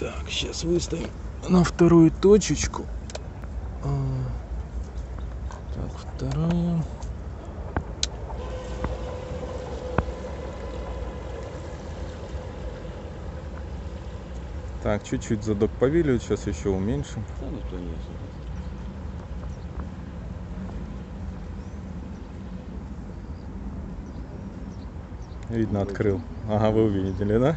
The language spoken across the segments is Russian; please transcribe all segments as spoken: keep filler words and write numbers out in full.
Так, сейчас выставим на вторую точечку. Так, вторая. Так, чуть-чуть задок повиливает, сейчас еще уменьшим. Да, ну то нет. Видно, открыл. Ага, вы увидели, да?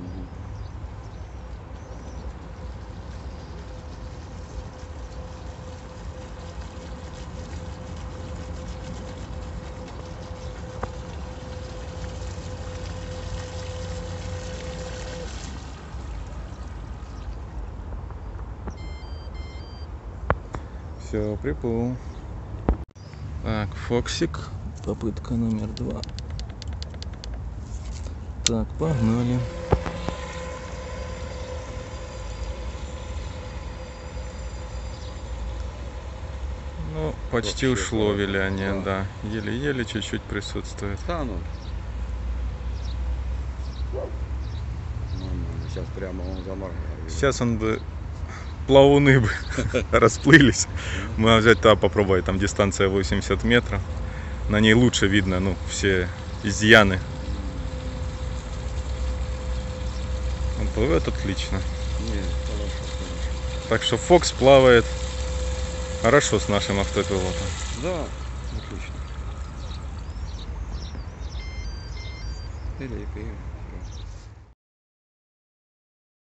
Все, приплыл. Так, Фоксик. Попытка номер два. Так, погнали. Ну, почти Вообще, ушло да. виляние, Да. да. Еле-еле чуть-чуть присутствует. Да, ну. Нормально. Сейчас прямо он заморгал. Сейчас он бы... Плавуны бы расплылись. Мы взять туда попробовать, там дистанция восемьдесят метров. На ней лучше видно, ну, все изъяны. Он плывет отлично. Нет, хорошо, хорошо. Так что Фокс плавает хорошо с нашим автопилотом. Да, отлично. Или, или.